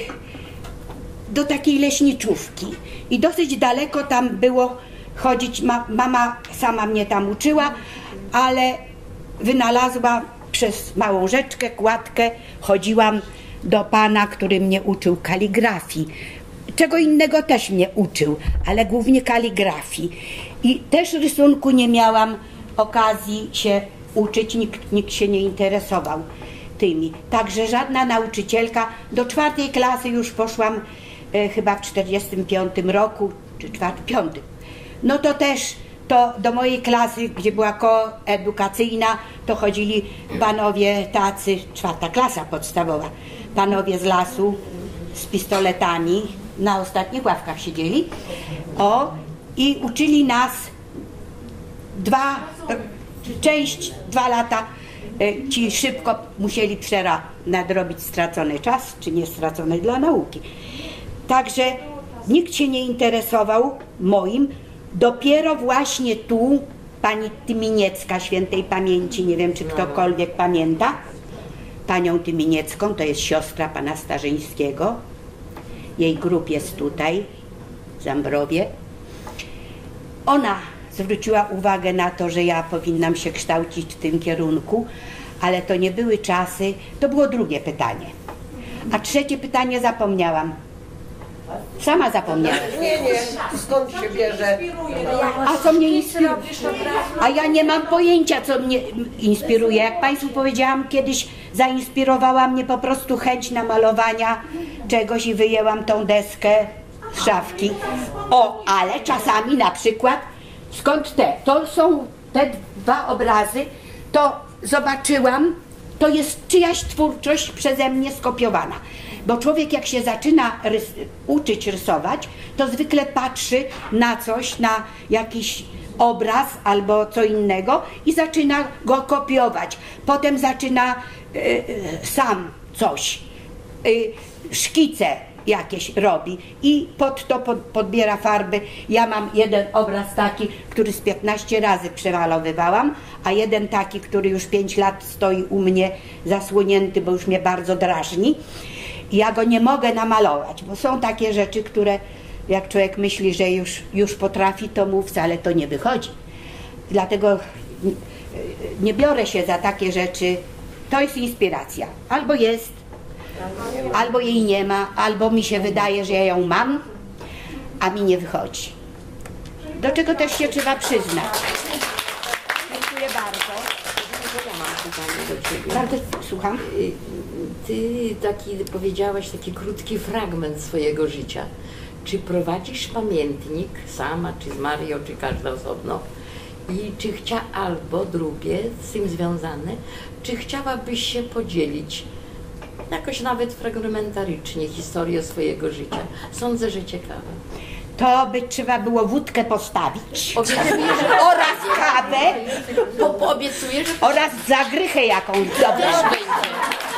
do takiej leśniczówki. I dosyć daleko tam było chodzić. Ma, mama sama mnie tam uczyła, ale wynalazła przez małą rzeczkę, kładkę, chodziłam do pana, który mnie uczył kaligrafii. Czego innego też mnie uczył, ale głównie kaligrafii. I też rysunku nie miałam okazji się uczyć, nikt, nikt się nie interesował tymi. Także żadna nauczycielka, do czwartej klasy już poszłam e, chyba w czterdziestym piątym roku, czy czwartym, piątym. No to też to do mojej klasy, gdzie była koedukacyjna, to chodzili panowie tacy, czwarta klasa podstawowa, panowie z lasu z pistoletami, na ostatnich ławkach siedzieli, o, i uczyli nas dwa, część, dwa lata, ci szybko musieli przera nadrobić stracony czas, czy nie stracony dla nauki. Także nikt się nie interesował moim. Dopiero właśnie tu pani Tyminiecka, świętej pamięci, nie wiem czy ktokolwiek pamięta, panią Tyminiecką, to jest siostra pana Starzyńskiego, jej grób jest tutaj, w Zambrowie. Ona zwróciła uwagę na to, że ja powinnam się kształcić w tym kierunku, ale to nie były czasy, to było drugie pytanie. A trzecie pytanie zapomniałam. Sama zapomniałam. Nie, nie, skąd się bierze? A co mnie inspiruje? A ja nie mam pojęcia, co mnie inspiruje. Jak Państwu powiedziałam, kiedyś zainspirowała mnie po prostu chęć namalowania czegoś i wyjęłam tą deskę z szafki. O, ale czasami na przykład, skąd te? To są te dwa obrazy, to zobaczyłam, to jest czyjaś twórczość przeze mnie skopiowana. Bo człowiek jak się zaczyna rys uczyć rysować, to zwykle patrzy na coś, na jakiś obraz albo co innego i zaczyna go kopiować. Potem zaczyna y, y, sam coś, y, szkice jakieś robi i pod to pod, podbiera farby. Ja mam jeden obraz taki, który z piętnaście razy przemalowywałam, a jeden taki, który już pięć lat stoi u mnie zasłonięty, bo już mnie bardzo drażni. Ja go nie mogę namalować, bo są takie rzeczy, które jak człowiek myśli, że już, już potrafi, to mu wcale to nie wychodzi. Dlatego nie biorę się za takie rzeczy. To jest inspiracja. Albo jest, albo jej nie ma, albo mi się wydaje, że ja ją mam, a mi nie wychodzi. Do czego też się trzeba przyznać. Dziękuję bardzo. Ja mam pytanie do Ciebie. Bardzo słucham. Ty taki powiedziałaś taki krótki fragment swojego życia. Czy prowadzisz pamiętnik sama, czy z Marią, czy każda osobno? I czy chcia, albo drugie z tym związane, czy chciałabyś się podzielić jakoś nawet fragmentarycznie historię swojego życia? Sądzę, że ciekawe. To by trzeba było wódkę postawić. Obiecuję, że Oraz kawę. Po, po, obiecuję, że Oraz zagrychę jakąś dobrą. też będzie.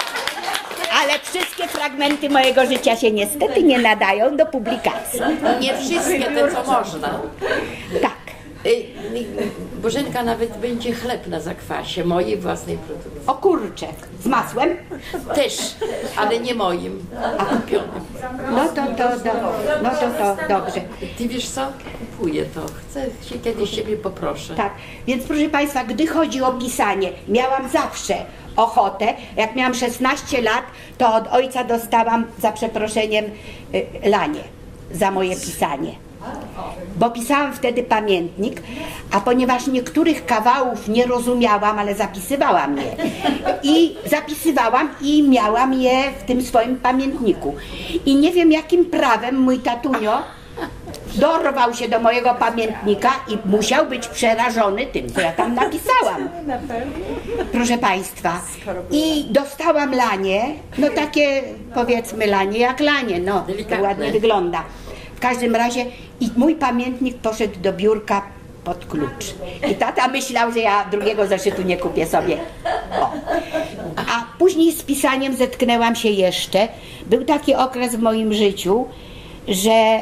Ale wszystkie fragmenty mojego życia się niestety nie nadają do publikacji. Nie wszystkie te, co można. Tak. Y, y, Bożenka nawet będzie chleb na zakwasie mojej własnej produkcji. O kurczę, z masłem? Też, ale nie moim, a kupionym. No to, to, do, no to, to dobrze. Ty wiesz co? Kupuję to. Chcę się kiedyś Ciebie poproszę. Tak, więc proszę Państwa, gdy chodzi o pisanie, miałam zawsze ochotę. Jak miałam szesnaście lat, to od ojca dostałam, za przeproszeniem, y, lanie za moje pisanie. Bo pisałam wtedy pamiętnik, a ponieważ niektórych kawałów nie rozumiałam, ale zapisywałam je. I zapisywałam i miałam je w tym swoim pamiętniku. I nie wiem jakim prawem mój tatunio dorwał się do mojego pamiętnika i musiał być przerażony tym, co ja tam napisałam. Proszę Państwa. I dostałam lanie, no takie powiedzmy lanie jak lanie, no to ładnie wygląda. W każdym razie i mój pamiętnik poszedł do biurka pod klucz. I tata myślał, że ja drugiego zeszytu nie kupię sobie. O. A później z pisaniem zetknęłam się jeszcze. Był taki okres w moim życiu, że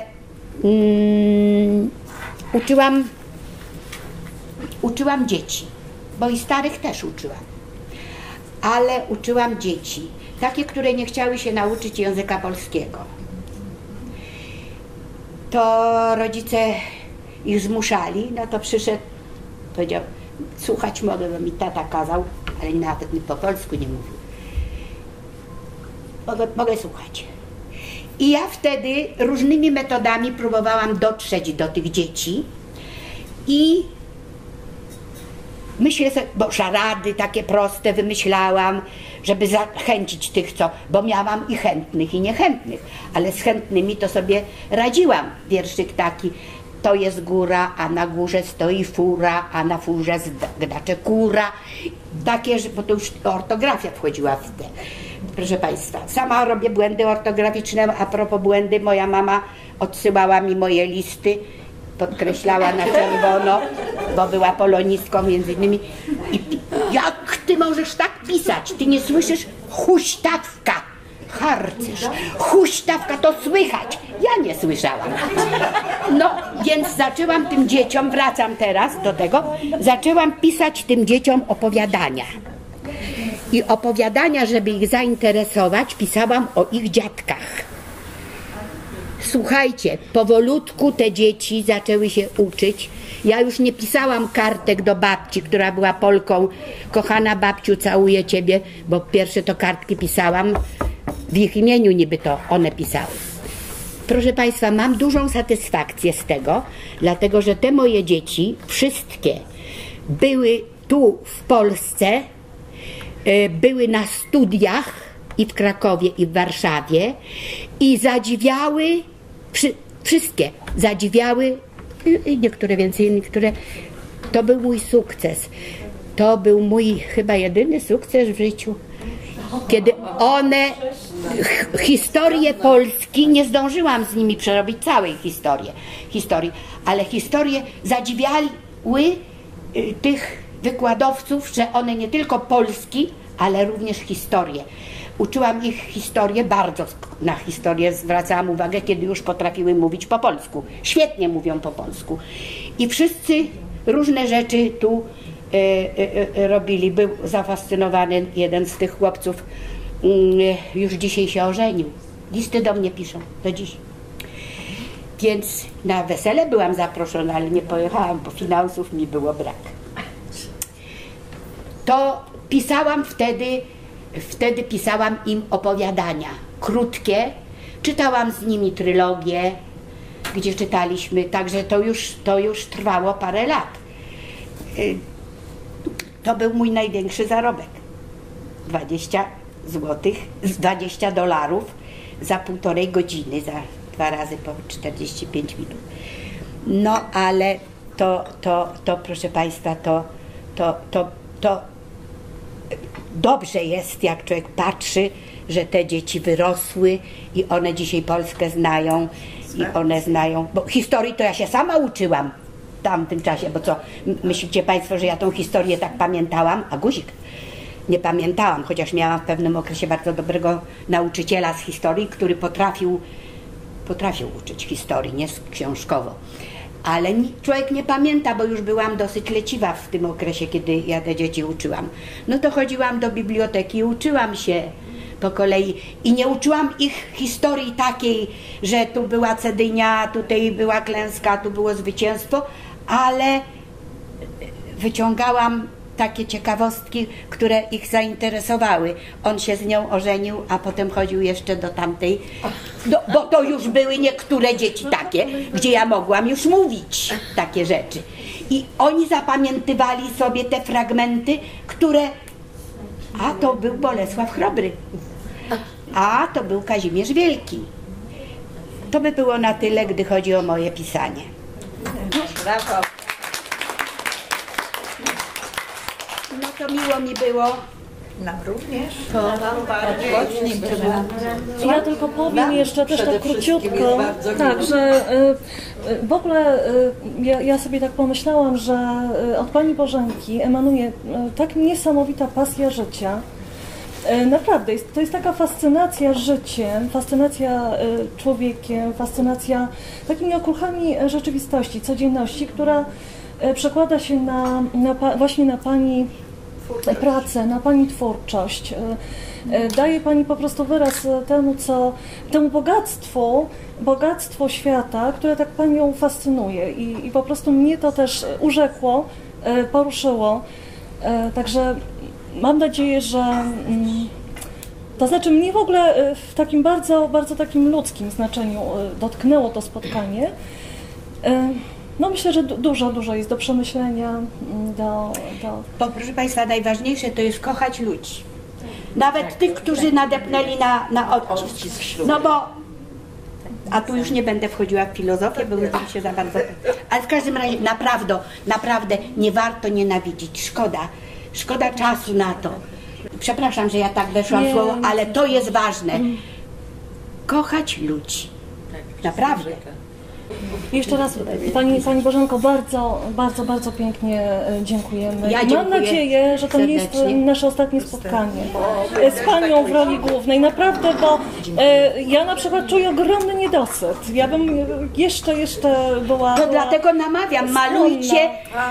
mm, uczyłam, uczyłam dzieci, bo i starych też uczyłam. Ale uczyłam dzieci, takie, które nie chciały się nauczyć języka polskiego. To rodzice ich zmuszali, no to przyszedł, powiedział, słuchać mogę, bo mi tata kazał, ale nawet mi po polsku nie mówił. Mogę, mogę słuchać. I ja wtedy różnymi metodami próbowałam dotrzeć do tych dzieci i myślę sobie, bo szarady takie proste wymyślałam, żeby zachęcić tych, co, bo miałam i chętnych, i niechętnych, ale z chętnymi to sobie radziłam. Wierszyk taki, to jest góra, a na górze stoi fura, a na furze zgnacze kura. Takie, bo to już ortografia wchodziła w te. Proszę Państwa, sama robię błędy ortograficzne, a propos błędy, moja mama odsyłała mi moje listy, podkreślała na czerwono, bo była polonistką między innymi. I jak ty możesz tak pisać? Ty nie słyszysz? Huśtawka, harcerz, huśtawka to słychać. Ja nie słyszałam. No, więc zaczęłam tym dzieciom, wracam teraz do tego, zaczęłam pisać tym dzieciom opowiadania. I opowiadania, żeby ich zainteresować, pisałam o ich dziadkach. Słuchajcie, powolutku te dzieci zaczęły się uczyć. Ja już nie pisałam kartek do babci, która była Polką. Kochana babciu, całuję ciebie, bo pierwsze to kartki pisałam. W ich imieniu niby to one pisały. Proszę Państwa, mam dużą satysfakcję z tego, dlatego że te moje dzieci, wszystkie, były tu w Polsce, były na studiach i w Krakowie, i w Warszawie i zadziwiały, przy, wszystkie zadziwiały, i niektóre więcej, niektóre. To był mój sukces. To był mój chyba jedyny sukces w życiu, kiedy one historię Polski, nie zdążyłam z nimi przerobić całej historii, historii, ale historie zadziwiały y, tych wykładowców, że one nie tylko Polski, ale również historię. Uczyłam ich historię, bardzo na historię zwracałam uwagę, kiedy już potrafiły mówić po polsku. Świetnie mówią po polsku. I wszyscy różne rzeczy tu y, y, y, robili. Był zafascynowany jeden z tych chłopców, y, już dzisiaj się ożenił. Listy do mnie piszą, do dziś. Więc na wesele byłam zaproszona, ale nie pojechałam, bo finansów mi było brak. To pisałam wtedy, wtedy pisałam im opowiadania krótkie, czytałam z nimi trylogię, gdzie czytaliśmy, także to już, to już trwało parę lat. To był mój największy zarobek. dwadzieścia złotych, dwadzieścia dolarów za półtorej godziny, za dwa razy po czterdzieści pięć minut. No ale to, to, to proszę Państwa, to, to, to, to dobrze jest, jak człowiek patrzy, że te dzieci wyrosły i one dzisiaj Polskę znają i one znają, bo historii to ja się sama uczyłam w tamtym czasie, bo co, myślicie Państwo, że ja tą historię tak pamiętałam, a guzik nie pamiętałam, chociaż miałam w pewnym okresie bardzo dobrego nauczyciela z historii, który potrafił, potrafił uczyć historii, nie książkowo. Ale człowiek nie pamięta, bo już byłam dosyć leciwa w tym okresie, kiedy ja te dzieci uczyłam. No to chodziłam do biblioteki i uczyłam się po kolei i nie uczyłam ich historii takiej, że tu była Cedynia, tutaj była klęska, tu było zwycięstwo, ale wyciągałam takie ciekawostki, które ich zainteresowały. On się z nią ożenił, a potem chodził jeszcze do tamtej, do, bo to już były niektóre dzieci takie, gdzie ja mogłam już mówić takie rzeczy. I oni zapamiętywali sobie te fragmenty, które, a to był Bolesław Chrobry, a to był Kazimierz Wielki. To by było na tyle, gdy chodzi o moje pisanie. Brawo. No to miło mi było. Nam również. To Ja tylko powiem jeszcze też tak króciutko, tak, że y, w ogóle y, ja, ja sobie tak pomyślałam, że y, od Pani Bożenki emanuje y, tak niesamowita pasja życia. Y, naprawdę, jest, to jest taka fascynacja życiem, fascynacja y, człowiekiem, fascynacja takimi okruchami rzeczywistości, codzienności, która y, przekłada się na, na, właśnie na Pani pracę, na Pani twórczość. Daje Pani po prostu wyraz temu, co, temu bogactwu, bogactwu świata, które tak Panią fascynuje i, i po prostu mnie to też urzekło, poruszyło. Także mam nadzieję, że to znaczy mnie w ogóle w takim bardzo, bardzo takim ludzkim znaczeniu dotknęło to spotkanie. No myślę, że dużo, dużo jest do przemyślenia, do, do... Bo proszę Państwa, najważniejsze to jest kochać ludzi. Nawet tak, tych, którzy tak, nadepnęli na, na odcisk. No bo, a tu już nie będę wchodziła w filozofię, bo już bym się za bardzo... Ale w każdym razie naprawdę, naprawdę nie warto nienawidzić. Szkoda, szkoda czasu na to. Przepraszam, że ja tak weszłam w słowo, ale to jest ważne. Kochać ludzi. Naprawdę. Jeszcze raz Pani, Pani Bożenko, bardzo, bardzo, bardzo pięknie dziękujemy. Ja dziękuję Mam nadzieję, że to nie jest nasze ostatnie spotkanie z Panią w roli głównej. Naprawdę, bo e, ja na przykład czuję ogromny niedosyt. Ja bym jeszcze, jeszcze była... To była dlatego namawiam, malujcie,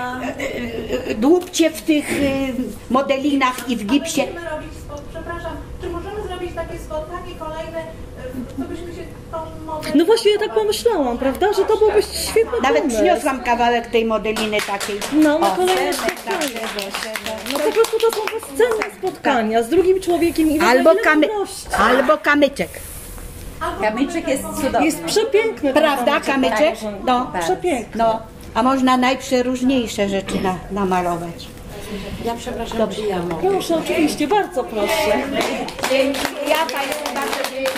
dłubcie w tych modelinach i w gipsie. Przepraszam, czy możemy zrobić takie spotkanie kolejne, co byśmy się tą modelin... No właśnie ja tak pomyślałam, prawda, że to byłby świetny Nawet pomysł. przyniosłam kawałek tej modeliny takiej. No, na kolejne spotkanie właśnie. No po prostu to są bezcenne spotkania z drugim człowiekiem i albo, kamy albo kamyczek. Kamyczek jest cudowny. Jest przepiękny. Prawda, kamyczek? No, przepiękny. No, a można najprzeróżniejsze rzeczy na, namalować. Ja przepraszam, czy ja mogę? Proszę, oczywiście, bardzo proszę. Dzięki. Ja Państwu bardzo dziękuję.